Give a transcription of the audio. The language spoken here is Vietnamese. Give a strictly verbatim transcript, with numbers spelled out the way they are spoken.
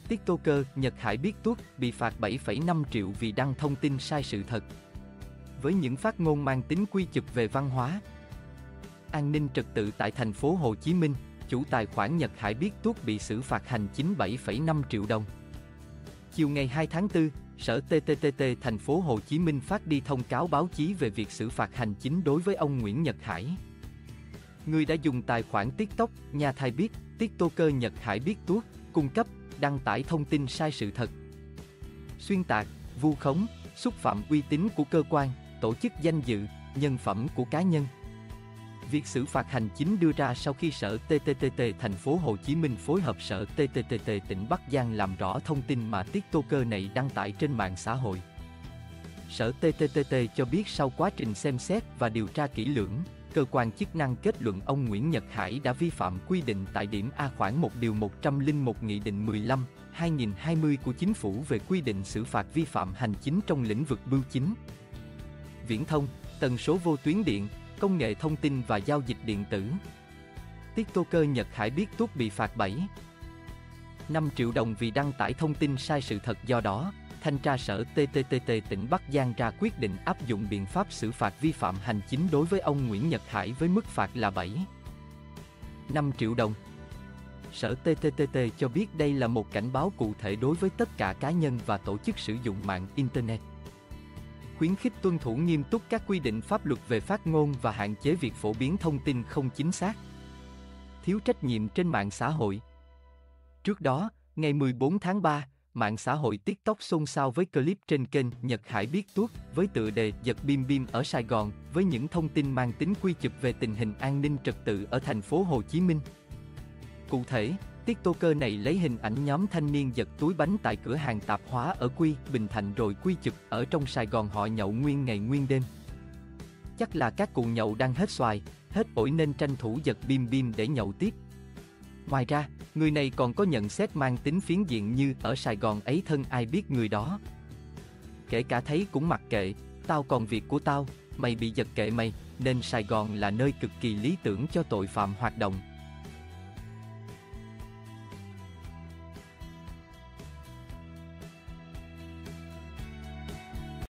TikToker Nhật Hải biết tuốt bị phạt bảy phẩy năm triệu vì đăng thông tin sai sự thật. Với những phát ngôn mang tính quy chụp về văn hóa, an ninh trật tự tại thành phố Hồ Chí Minh, chủ tài khoản Nhật Hải biết tuốt bị xử phạt hành chính bảy phẩy năm triệu đồng. Chiều ngày hai tháng tư, Sở tê tê tê tê thành phố Hồ Chí Minh phát đi thông cáo báo chí về việc xử phạt hành chính đối với ông Nguyễn Nhật Hải. Người đã dùng tài khoản TikTok Nhà Thai Biết, TikToker Nhật Hải biết tuốt, cung cấp, đăng tải thông tin sai sự thật, xuyên tạc, vu khống, xúc phạm uy tín của cơ quan, tổ chức danh dự, nhân phẩm của cá nhân. Việc xử phạt hành chính đưa ra sau khi Sở tê tê tê tê thành phố Hồ Chí Minh phối hợp Sở tê tê tê tê tỉnh Bắc Giang làm rõ thông tin mà TikToker này đăng tải trên mạng xã hội. Sở tê tê tê tê cho biết sau quá trình xem xét và điều tra kỹ lưỡng, cơ quan chức năng kết luận ông Nguyễn Nhật Hải đã vi phạm quy định tại điểm A khoản một điều một trăm lẻ một Nghị định mười lăm trên hai nghìn không trăm hai mươi của Chính phủ về quy định xử phạt vi phạm hành chính trong lĩnh vực bưu chính, viễn thông, tần số vô tuyến điện, công nghệ thông tin và giao dịch điện tử. TikToker Nhật Hải biết tuốt bị phạt bảy phẩy năm triệu đồng vì đăng tải thông tin sai sự thật. Do đó, Thanh tra Sở tê tê tê tê tỉnh Bắc Giang ra quyết định áp dụng biện pháp xử phạt vi phạm hành chính đối với ông Nguyễn Nhật Hải với mức phạt là bảy phẩy năm triệu đồng. Sở tê tê tê tê cho biết đây là một cảnh báo cụ thể đối với tất cả cá nhân và tổ chức sử dụng mạng Internet. Khuyến khích tuân thủ nghiêm túc các quy định pháp luật về phát ngôn và hạn chế việc phổ biến thông tin không chính xác, thiếu trách nhiệm trên mạng xã hội. Trước đó, ngày mười bốn tháng ba, mạng xã hội TikTok xôn xao với clip trên kênh Nhật Hải biết tuốt với tựa đề Giật bim bim ở Sài Gòn với những thông tin mang tính quy chụp về tình hình an ninh trật tự ở thành phố Hồ Chí Minh. Cụ thể, TikToker này lấy hình ảnh nhóm thanh niên giật túi bánh tại cửa hàng tạp hóa ở Quy, Bình Thạnh rồi quy chụp ở trong Sài Gòn họ nhậu nguyên ngày nguyên đêm. Chắc là các cụ nhậu đang hết xoài, hết ổi nên tranh thủ giật bim bim để nhậu tiếp. Ngoài ra, người này còn có nhận xét mang tính phiến diện như ở Sài Gòn ấy thân ai biết người đó. Kể cả thấy cũng mặc kệ, tao còn việc của tao, mày bị giật kệ mày, nên Sài Gòn là nơi cực kỳ lý tưởng cho tội phạm hoạt động.